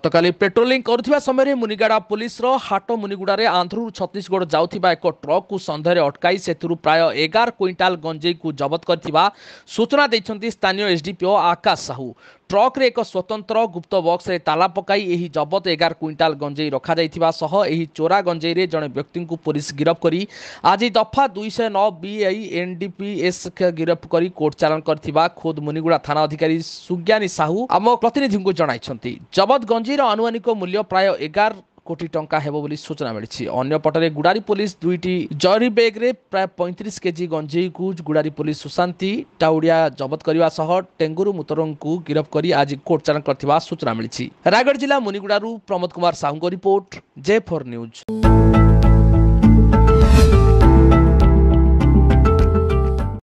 गतकाली पेट्रोलिंग करुवा समय मुनिगाड़ा पुलिस हाट मुनिगुड़ा आंध्र छत्तीसगढ़ जाउथिबा एक ट्रक को सन्देह अटकाई से प्राय 11 क्विंटाल गंजेई को जबत कर सूचना देते स्थानीय एसडीपीओ आकाश साहू। ट्रक रे एक स्वतंत्र गुप्त बक्स रे ताला पकाई एही जबत 11 क्विंटाल गंजेई रखा जाइथिबा सह एही चोरा गंजेई रे जने व्यक्ति को पुलिस गिरफ करी आज दफा 209 बीआई एनडीपीएस गिरफ करी कोर्ट चालान करथिबा खोद मुनिगुड़ा थाना अधिकारी सुज्ञानी साहू आम प्रतिनिधि को जणाइछंती। जबत गंजेई रो अनुमानिक मूल्य प्राय 11 कोटी टंका हेबो बोली सूचना मिली। अन्य पटरे गुड़ारी पुलिस दुईटी जरी बैग रे प्राय 35 केजी गंजेई को गुड़ारी पुलिस सुशांति टाउडिया जबत करने सह टेंगुरु मुतरंग को गिरफ करी आज कोर्ट चालान करथिबा सूचना मिली। रायगढ़ जिला मुनिगुड़ारू Pramod Kumar Sahu report J4 news.